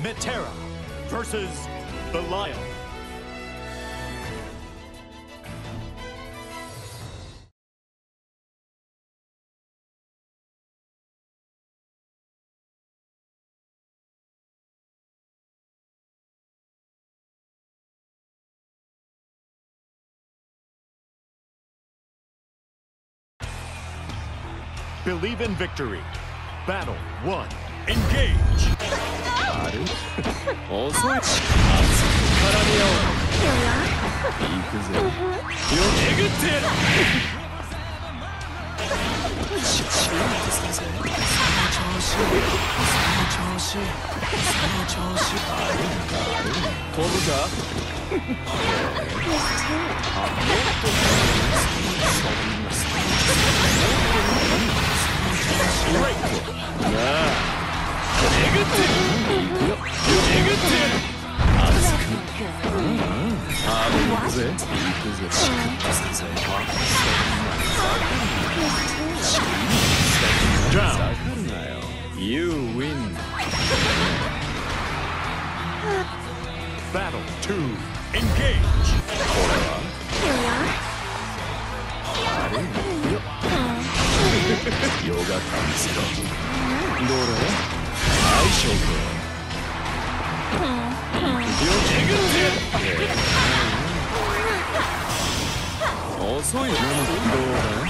Metera versus Belial. Believe in victory. Battle 1. Engage! Down. You win. Battle 2. Engage. Yoga comes from. Dora. I shall go. Also, you know.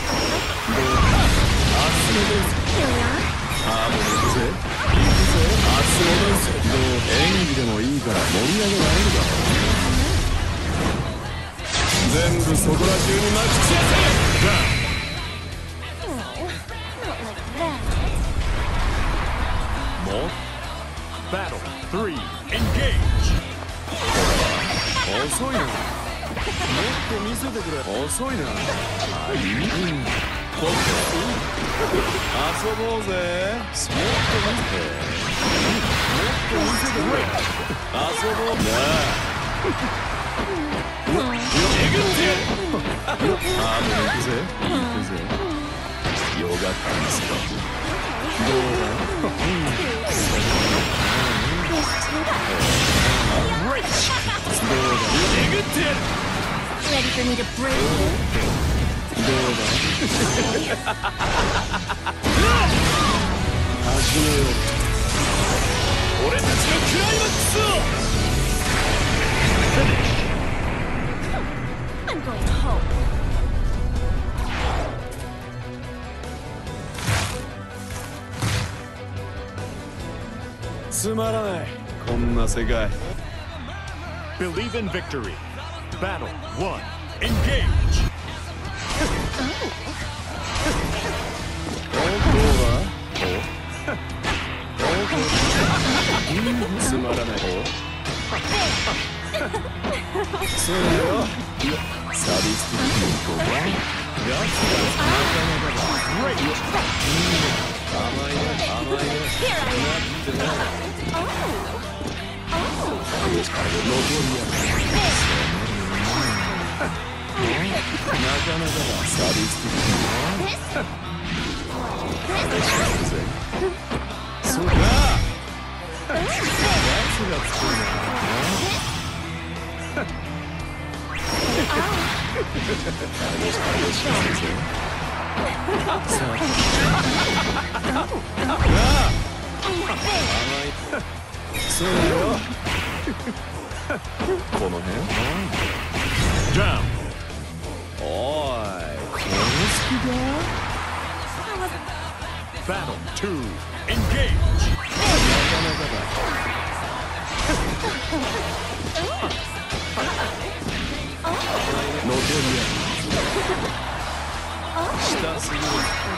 Battle 3. Engage. Also, you know. 遅いな。遊ぼうぜ。もっと見せて。遊ぼうな。えぐってやる。行くぜ。ヨガカンスだ。どうだ。えぐってやる。Ready for me to break you? どうだ始めよう。俺たちのクライマックスを I'm going home. つまらないこんな世界。Believe in victory. Battle 1. Engage. つまらない。そうよ。サービス的にここはやつがなかなかだ。甘いね。なってない。残りや。なかなかだ。サービス的に。そうだ。やつがつくな。そうよ。この辺。Down。おい、この隙だ。Battle 2. Engage. 残りや。下すぎる。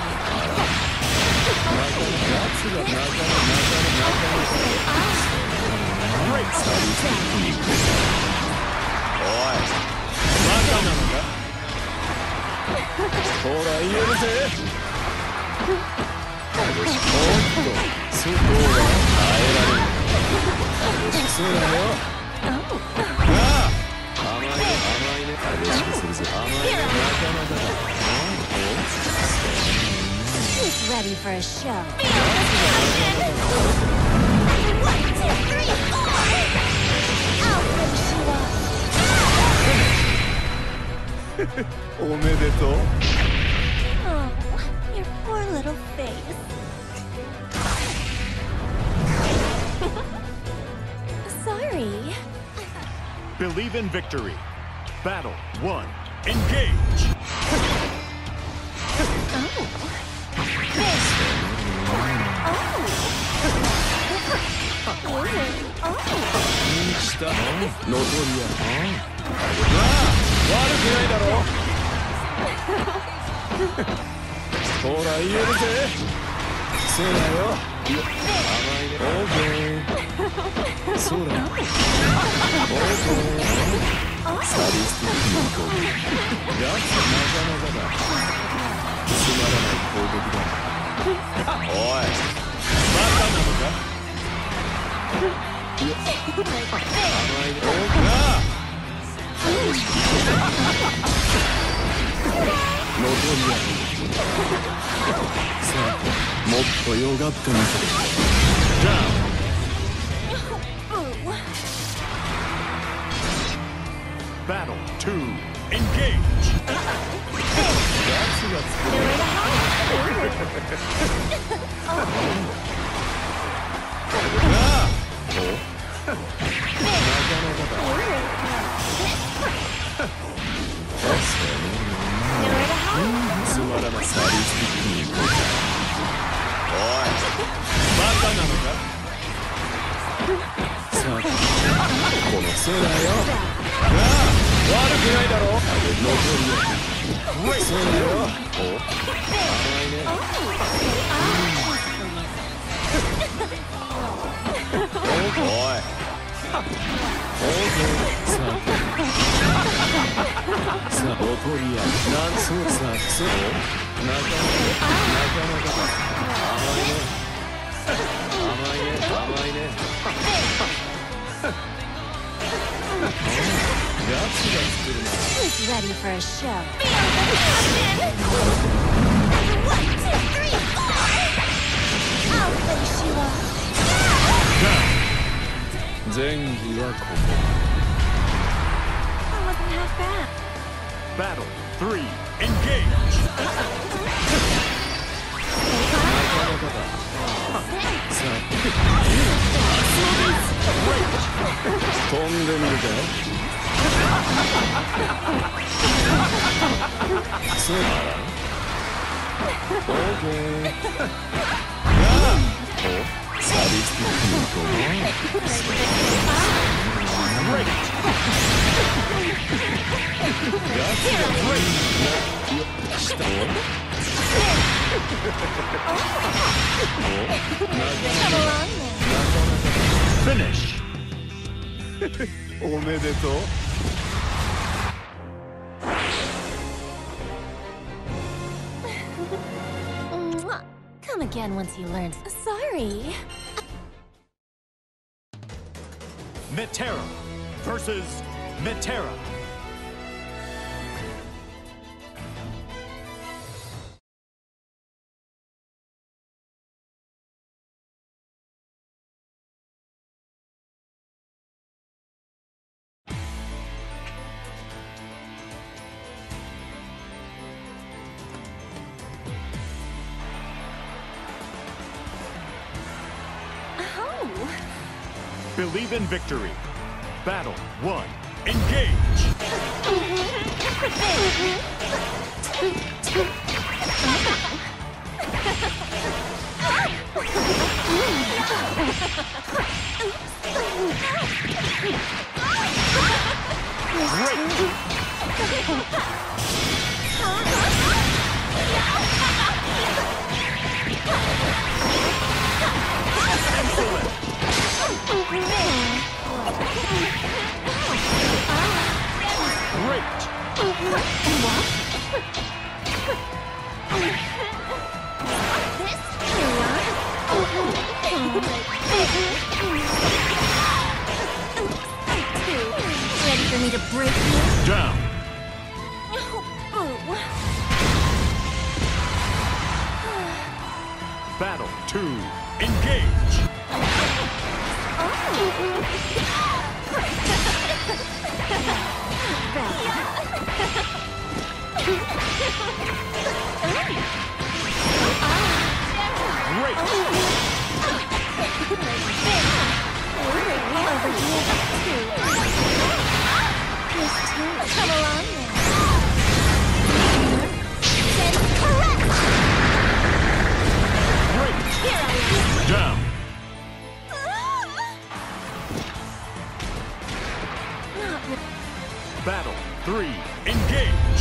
おい、バカなのか。ほら言えるぜ。おっと、そこは耐えられる。そうだよ。甘いね。激しくするぜ。甘いね。なかなかだ。 He's ready for a show. 1, 2, 3. Believe in victory. Battle 1. Engage. したノトリア悪くないだろほら言えるぜそうだよ甘いねオーケーそうだオーケーサディスティックに行こうやつなかなかだつまらない攻撃だおいバカなのか甘いねオーケーノトリアさあもっとよがってみせてじゃあ Battle 2. Engage! やつが作るなあおなかなかだつまらないサディスティックに行こうかおいバカなのかさあこのせいだよなあ悪くないだろ残りそうだよお甘いねおいさあノトリアなんそうさそうなかなかだ甘いね甘いねやつが作るな Who's ready for a show? One, two, three, four! I'll finish you off. 前儀はここ That wasn't half bad. Battle 3. Engage! さあ飛んでみるかそうだオーケーサディスティックに行こうやつがしたお Finish! おめでとう Come again once you learn. Sorry. Metera versus Metera. Believe in victory. Battle 1. Engage! Ready for me to break you? Down! Battle 2. Engage! Great! Come along then. Then correct! Great. Here I am. Down. Not with... Battle 3. Engage.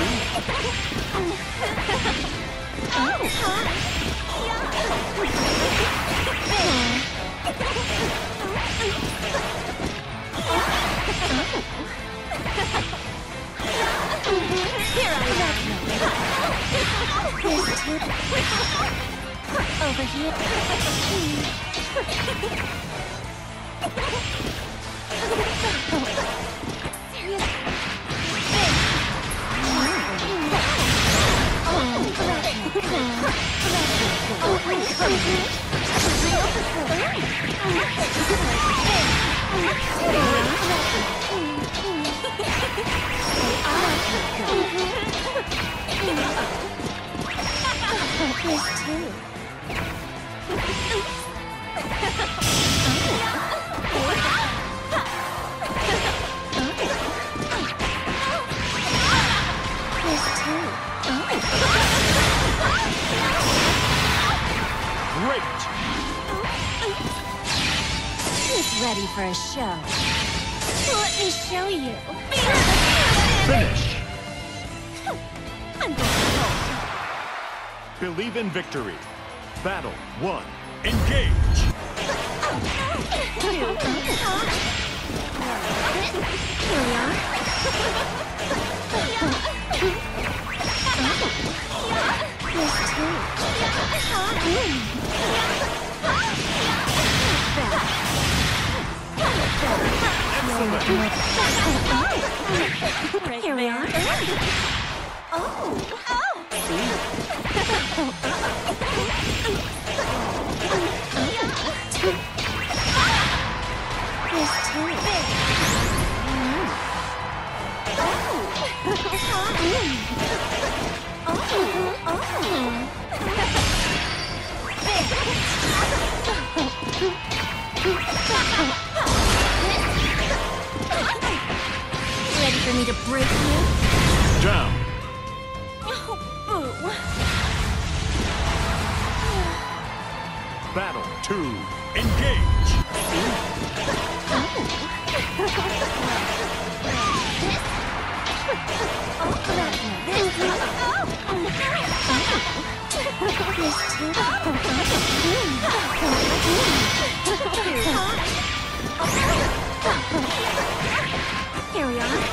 Oh, hi. Here I am. Over here. Great. Who's ready for a show? Let me show you. Finish. I'm going home. Believe in victory. Battle 1. Engage. Here we are. There's two. Here we are. Ready for me to break you? Down. Oh, boo. Battle 2. Engage. Here we are.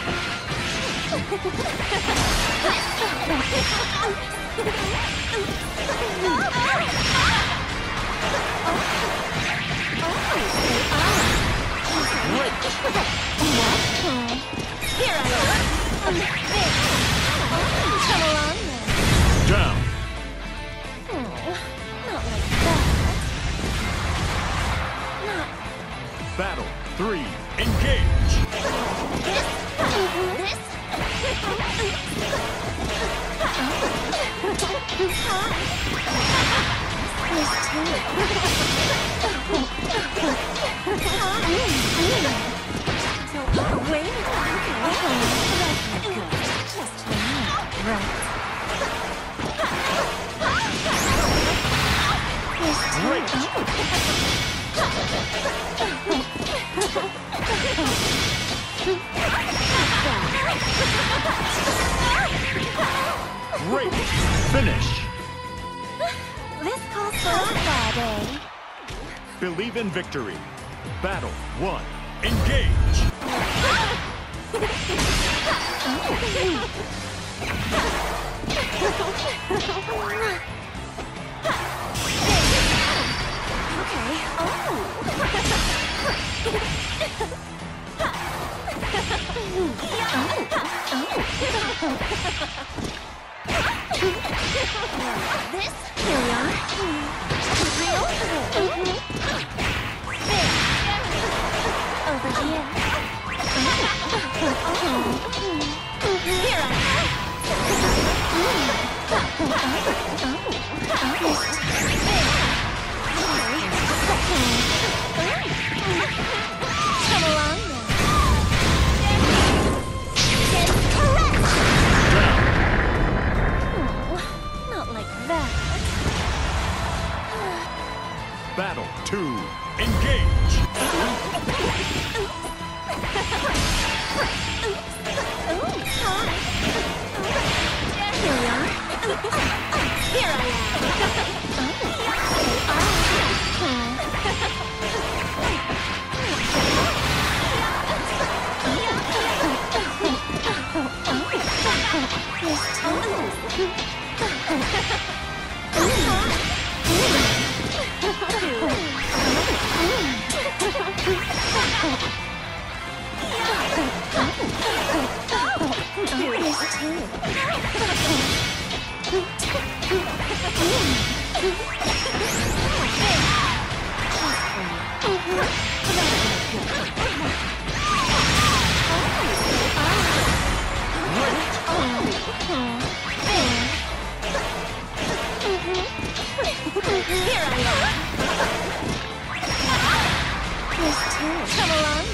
Here I am. Come along then. Down. Not like that. Not Battle 3. Engage. this. Wait. Just right. Great. Great. Finish. This calls for a Friday. Believe in victory. Battle 1. Engage. Okay. This? Here we are. Real? Over here. Here I am. Battle 2. Engage! Here I Come along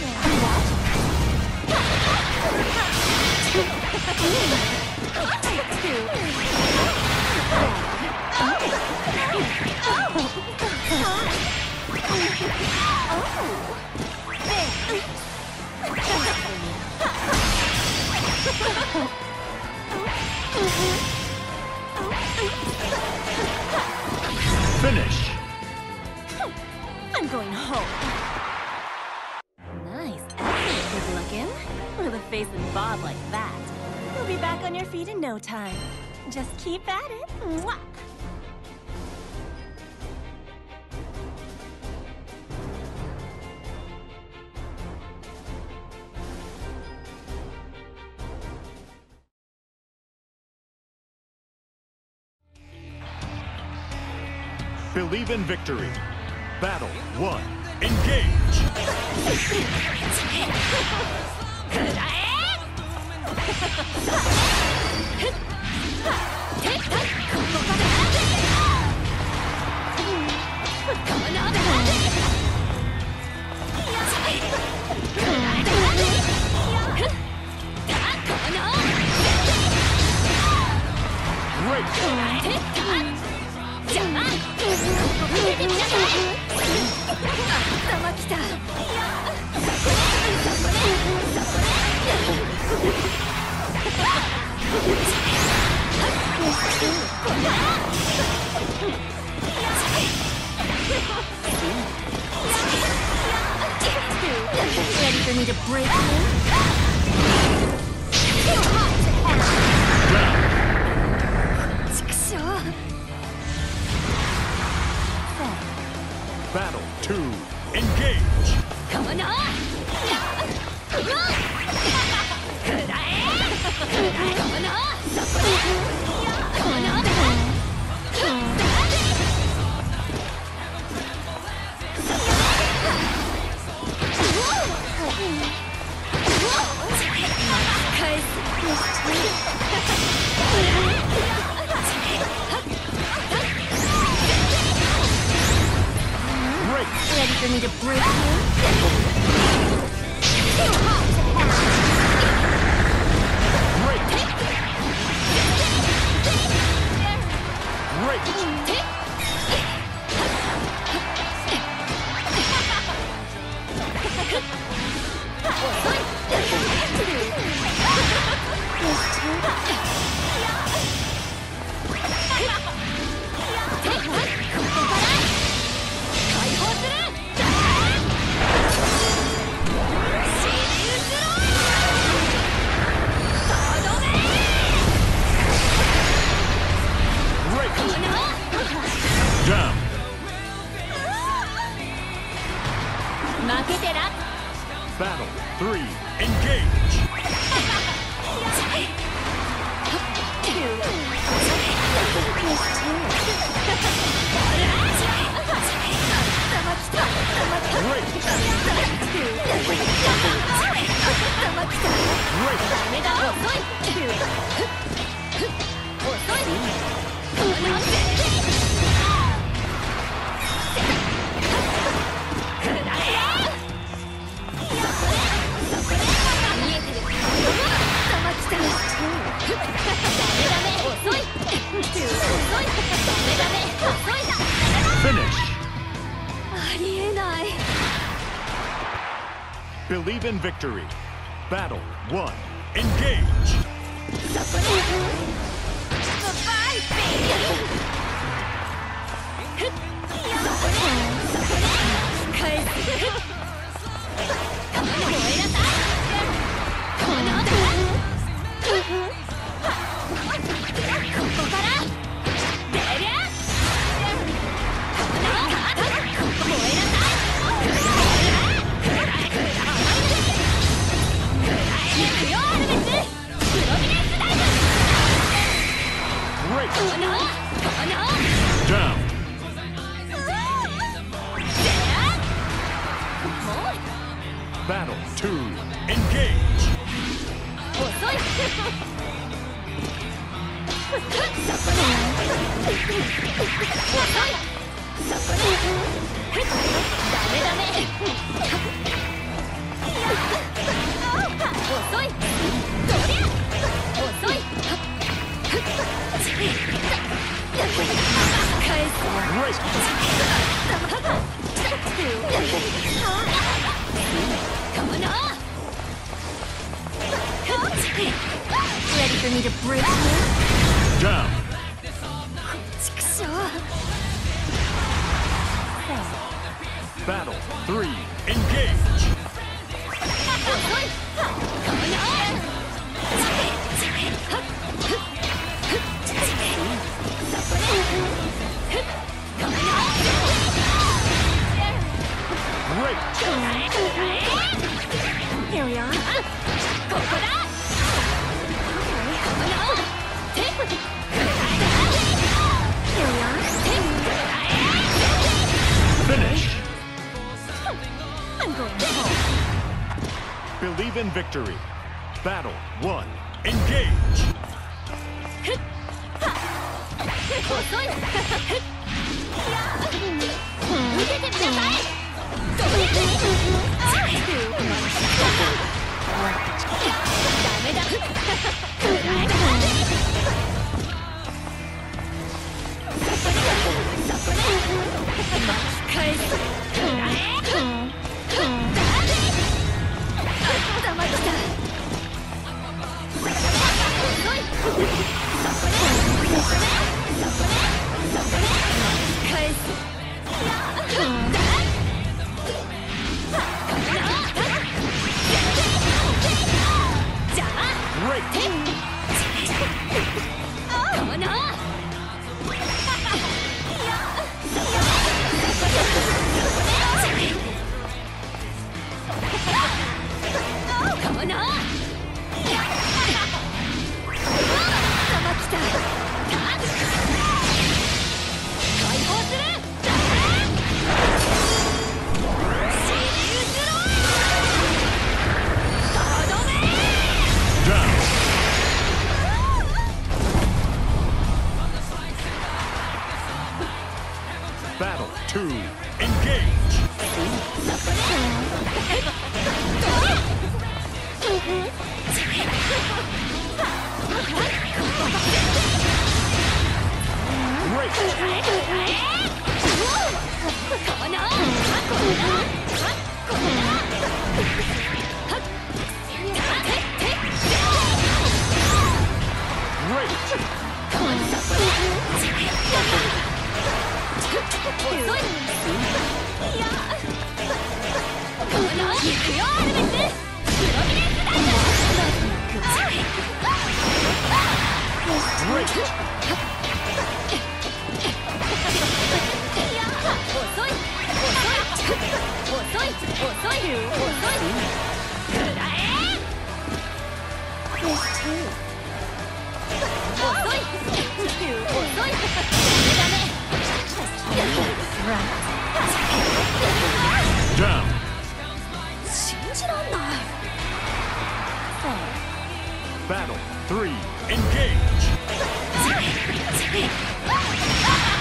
Finish! I'm going home. Nice. Excellent. Good looking. With a face and bob like that. You'll be back on your feet in no time. Just keep at it. Mwah. Believe in victory. Battle 1. Engage! Ready for me to break you? Too hot to handle. Battle 2. Engage! Come on! Ready for me to break you? Too hot to Down. Battle 3. Engage! Great! Believe in victory. Battle 1. Engage. Down. Battle 2. Engage. Ready for me to break you? Down. Battle 3. Engage. Great. Here we are. Finish. I'm going home. Believe in victory. Battle 1. Engage. Battle 2. Engage. Down. Battle 3. Engage.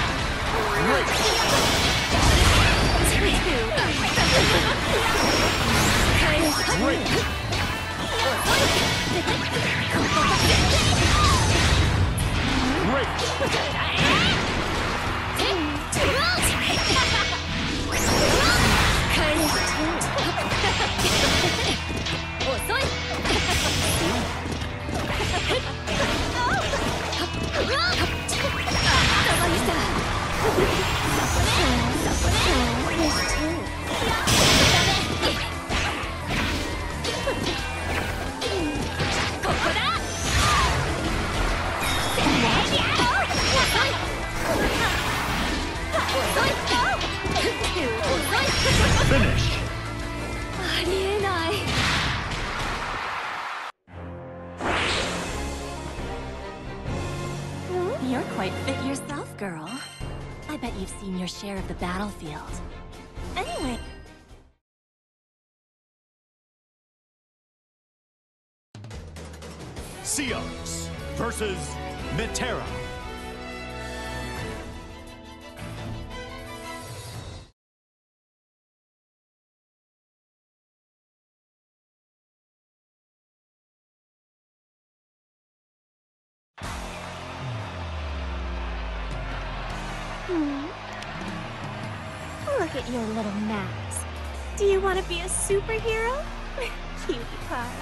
Great. seen your share of the battlefield. Anyway... Seox versus Metera. Look at your little mask. Do you want to be a superhero? Cutie pie.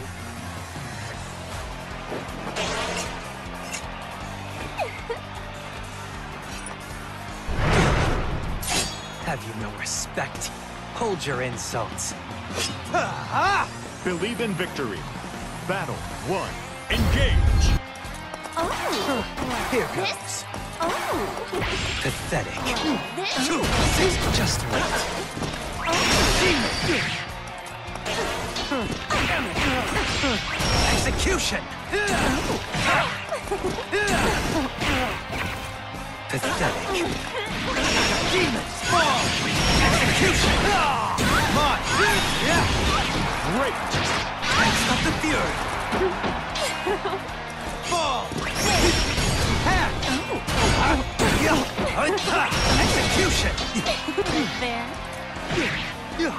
Have you no respect? Hold your insults. Believe in victory. Battle 1. Engage. Oh! Here goes. Oh! Pathetic. This? 2, 6, just wait. Execution! Pathetic. Demons fall! Execution! Come on! Great. Can't stop the fury! Fall! Execution! There. Here.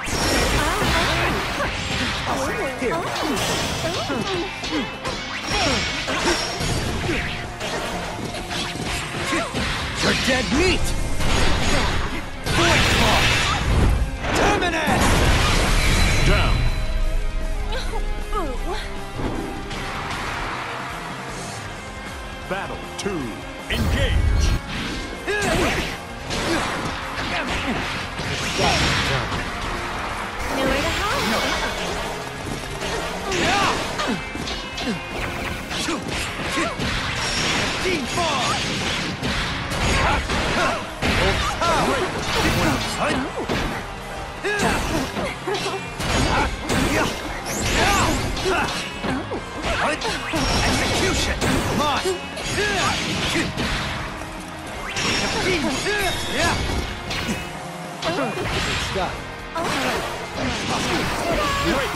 You're dead meat! Void Claw! Terminate! Down. Ooh. Battle 2. Engage. Nowhere to hide. Team fall! Execution! Come on! Stop. Great.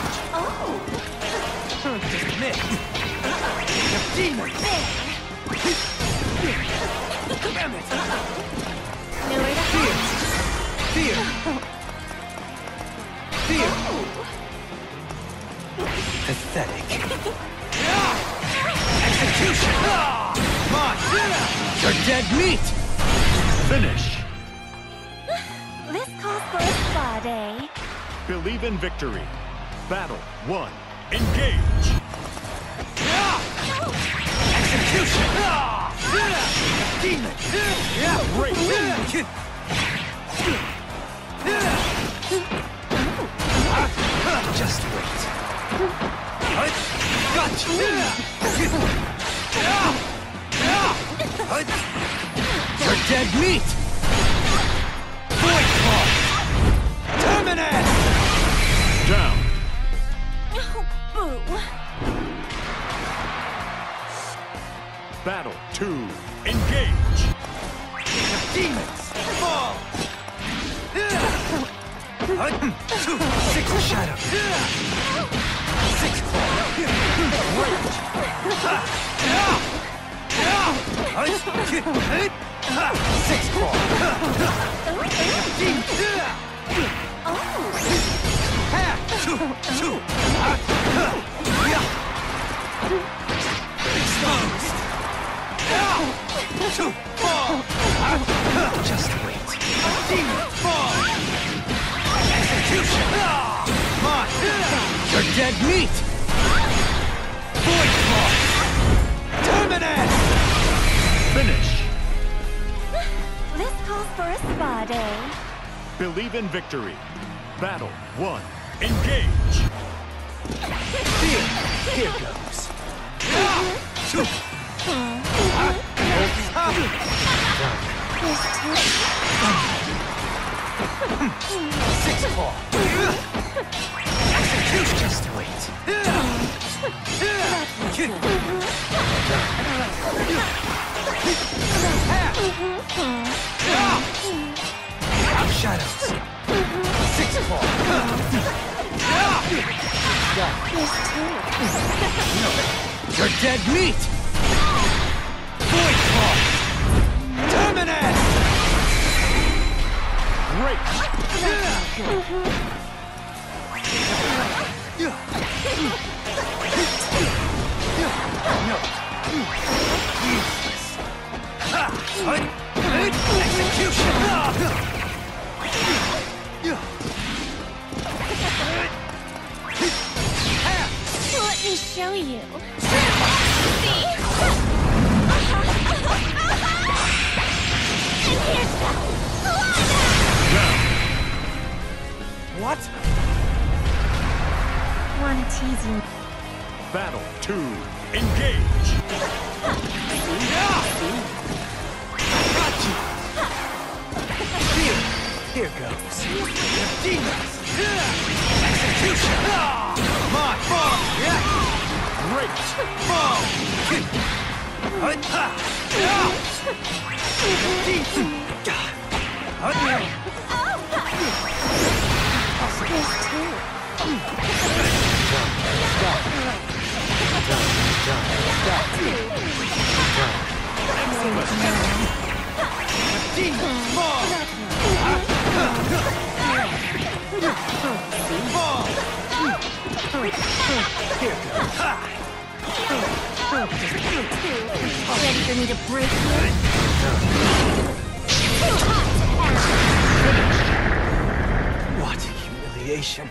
Just miss. Demons! Damn it! Nowhere to hide. Fear! Fear! Pathetic. Execution! Come on! You're dead meat! Finish. This calls for a spa day. Believe in victory. Battle 1. Engage. Execution! Demon! Great. Just wait. Gotcha! You're dead meat! Void Claw! Terminate! Down. Boo. Battle 2. Engage. Demons! Fall! 6 shadow! 6 claw! Great! 6 claw! Exposed! Fall! Just wait. Demon fall! Execution! Come on! You're dead meat! Void Claw! Terminate! Finish. This calls for a spa day. Believe in victory. Battle 1. Engage. Here! Here goes. 6 claw! Execution! Just wait. fall. There's two. You're dead meat! Void Claw! Terminus! Great. Execution! Let me show you. What? Wanna tease you? Battle 2. Engage. Got you! Here goes. Demons! Execution! Come on, fall! Yeah! Great. Fall! There's two. Demons! Fall! Fall! Here goes. Ready for me to break you? What humiliation.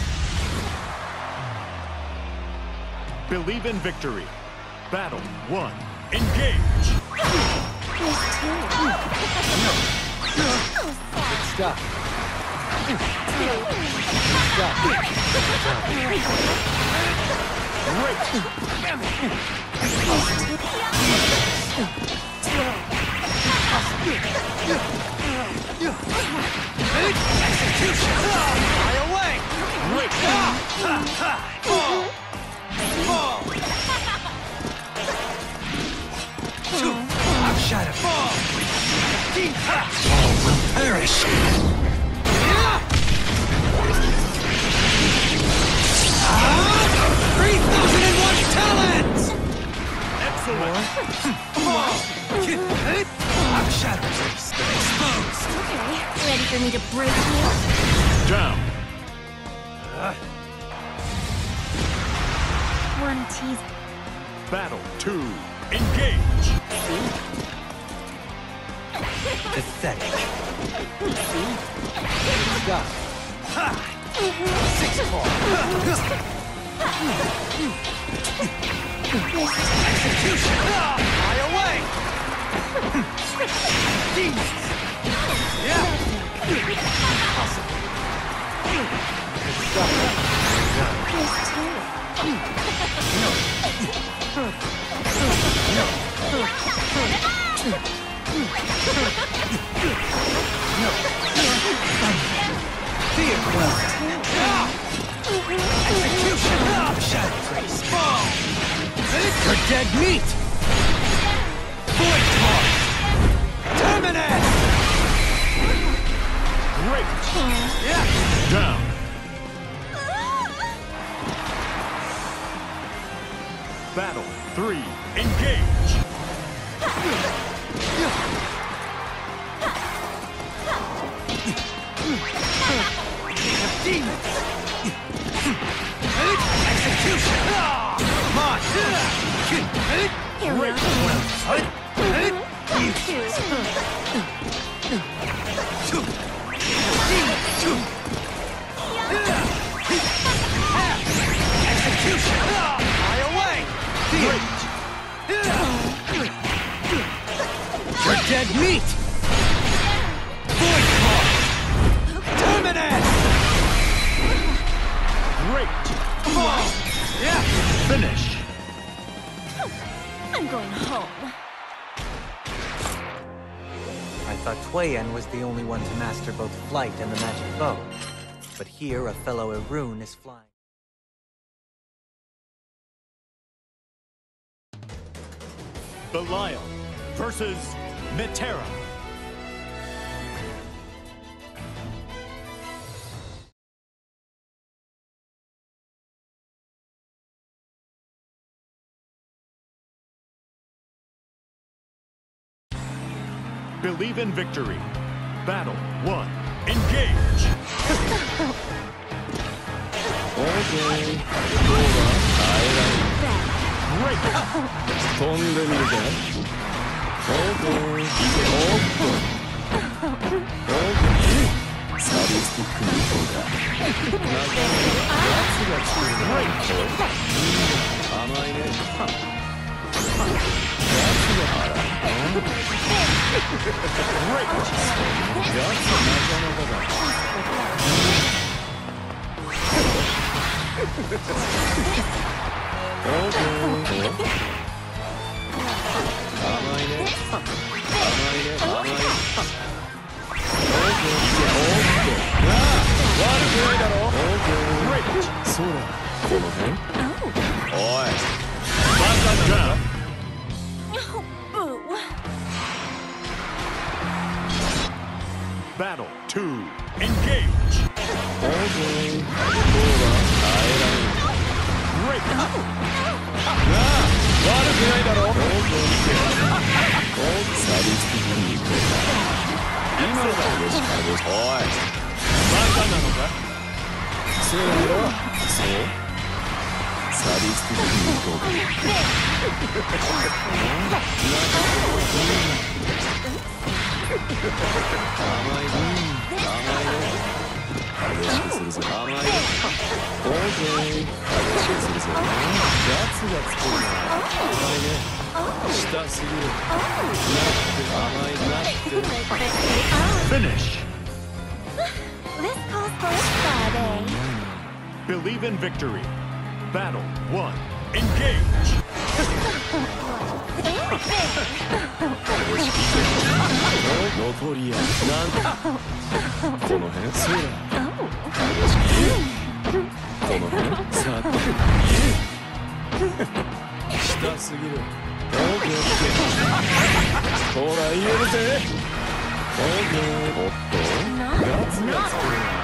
Believe in victory. Battle 1. Engage. There's two. Good stuff. Execution! Fly away! Great. Fall! Fall! Outshadow! Fall! All will perish! 3001 talents! Excellent. Fall! Outshadow! Exposed! Okay. Ready for me to break you? Down. Wanna tease? Battle 2. Engage. Pathetic. Stuff. Six ball. Execution. Fly away. Demons. Yeah. Possible. Good stuff. There's two. Fear well. Execution. Shadow Trace. Fall. You're dead meat. Void Claw. Terminus. Great. Yeah. Down. Battle 3. Engage. Demons. Execution. Come on. Here we Great. are. Execution! Fly away! Great. You're dead meat! Void Claw! Terminus! Great. Fall! Yeah! Finish. I'm going home. I thought Tuyen was the only one to master both flight and the magic bow. But here, a fellow Erun is flying. Belial versus Metera. Believe in victory. Battle 1. Engage. OK。どうだ？耐えられる。 Break it. 飛んでみるか。OK。サービスティックに行こうか。なかなかガツが作るな。甘いね。ガツが腹。 Break it. ガツなかなかだ。OK。甘いね。甘いね。甘いね。そうだ、この辺。おい、バカなのか。 Boo. Battle 2. Engage. どうだ、耐えられる。 Break it. 悪くないだろ。サービス的に行こうか。今のが嬉しかった。おい、バカなのか。そうよ、そう。サービス的に行こうか。甘いね、甘いね。激しくするぞ。甘いね。オーケー。激しくするぞ。ガツがつくるな。甘いね。下すぎる。甘いなってる。 Finish. This calls for a spa day. Believe in victory. Battle 1. Engage. 残りや。なんこの辺そうだ。この辺さあ下すぎる。オーケー。ほら言えるぜ。オーケー。おっとガツがつくな。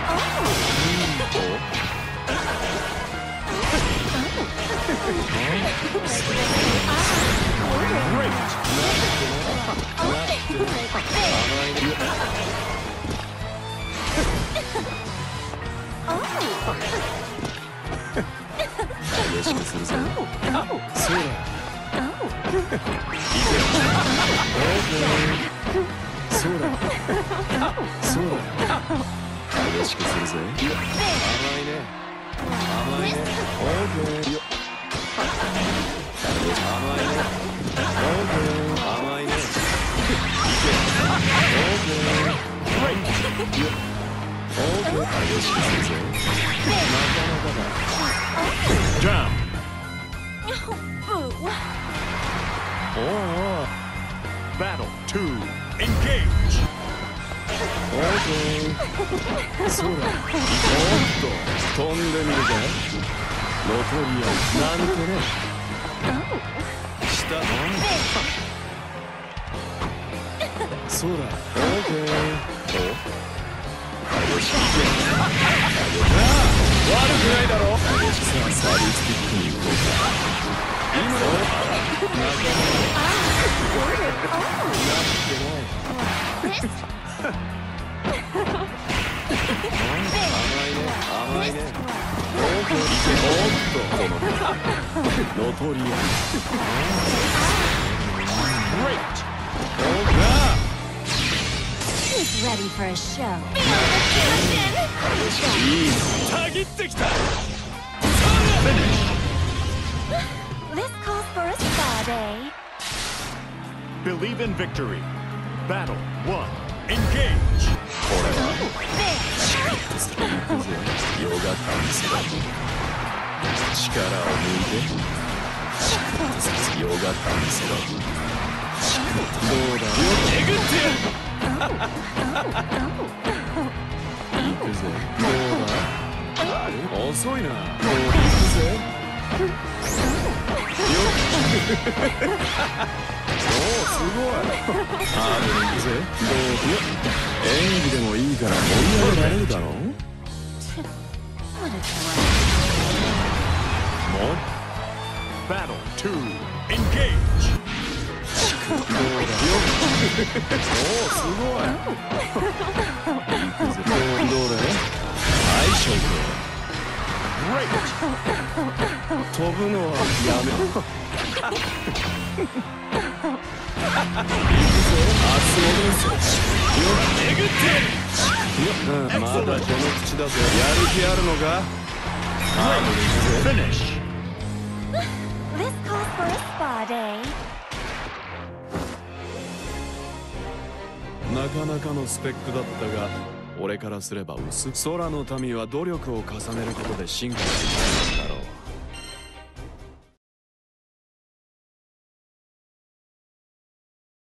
激しくするぞ。そうだ。そうだ。そうだ。激しくするぜ。甘いね。甘いね。オーケー。甘いね。オーケー。甘いね。オーケー。激しくするぜ。なかなかだ。 Down. Boo. おいおい。 Battle 2. Engage. オーケー。そうだ。おっと飛んでみるか。ロトリアなんてね。下そうだ。オーケー。悪くないだろ。さあサービスティックに行こうか。今のなかなかなってない甘いね。甘いね。オーケー。おっとこのロトリア。 Great. Who's ready for a show? いいたぎってきた。 This calls for a spa day. Believe in victory. Battle 1. Engage. これは行くぜ。ヨガタンスだ。力を抜いて。ヨガタンスだ。どうだよ。えぐってやる。行くぜ。どうだ。あれ遅いな。どうだ。行くぜ。よっ。おおすごい。あれ行くぜ。どうよ。演技でもいいから盛り上げられるだろう。もう。 Battle 2. Engage. どうだよ。 すごい。いくぜ。どれはい勝負。飛ぶのはやめろ。まだ序の口だぞ。やる気あるのか？ Finish. This calls for a spa day. なかなかのスペックだったが、俺からすれば空の民は努力を重ねることで進化しているんだろう。